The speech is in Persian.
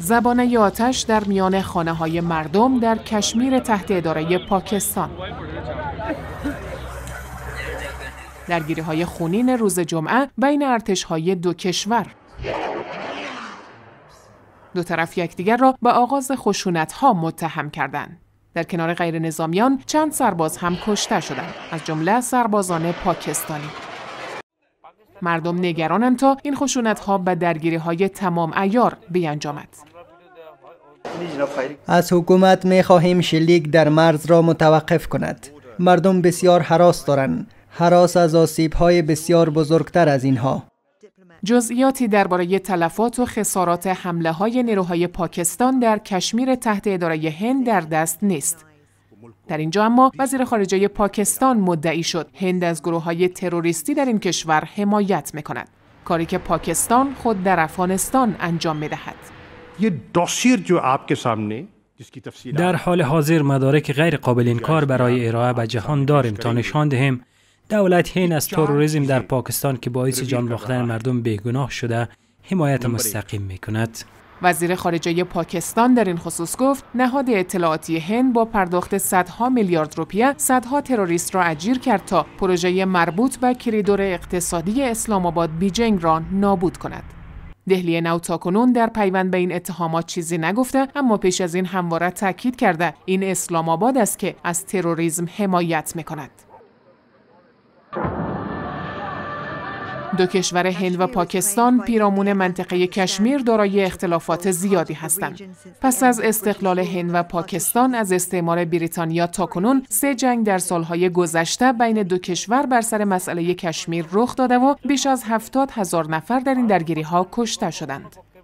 زبانه آتش در میان خانه‌های مردم در کشمیر تحت اداره پاکستان. درگیری‌های خونین روز جمعه بین ارتش‌های دو کشور. دو طرف یکدیگر را به آغاز خشونت‌ها متهم کردند. در کنار غیر نظامیان چند سرباز هم کشته شدند، از جمله سربازان پاکستانی. مردم نگرانند تا این خشونت‌ها به درگیری‌های تمام عیار بیانجامد. از حکومت می‌خواهیم شلیک در مرز را متوقف کند. مردم بسیار هراس دارند. هراس از آسیب‌های بسیار بزرگتر از اینها. جزئیاتی درباره تلفات و خسارات حمله‌های نیروهای پاکستان در کشمیر تحت اداره هند در دست نیست. در اینجا اما وزیر خارجه پاکستان مدعی شد هند از گروه‌های تروریستی در این کشور حمایت می‌کند، کاری که پاکستان خود در افغانستان انجام می‌دهد. در حال حاضر مدارک غیر قابل انکار برای ارائه به جهان داریم تا نشان دهیم دولت هند از تروریسم در پاکستان که باعث جان باختن مردم بیگناه شده حمایت مستقیم می‌کند. وزیر خارجه پاکستان در این خصوص گفت نهاد اطلاعاتی هند با پرداخت صدها میلیارد روپیه صدها تروریست را اجیر کرد تا پروژه مربوط به کریدور اقتصادی اسلام آباد بیجینگ را نابود کند. دهلی نو تاکنون در پیوند به این اتهامات چیزی نگفته، اما پیش از این همواره تاکید کرده این اسلام آباد است که از تروریسم حمایت می‌کند. دو کشور هند و پاکستان پیرامون منطقه کشمیر دارای اختلافات زیادی هستند. پس از استقلال هند و پاکستان از استعمار بریتانیا تاکنون 3 جنگ در سالهای گذشته بین دو کشور بر سر مسئله کشمیر رخ داده و بیش از 70,000 نفر در این درگیری‌ها کشته شدند.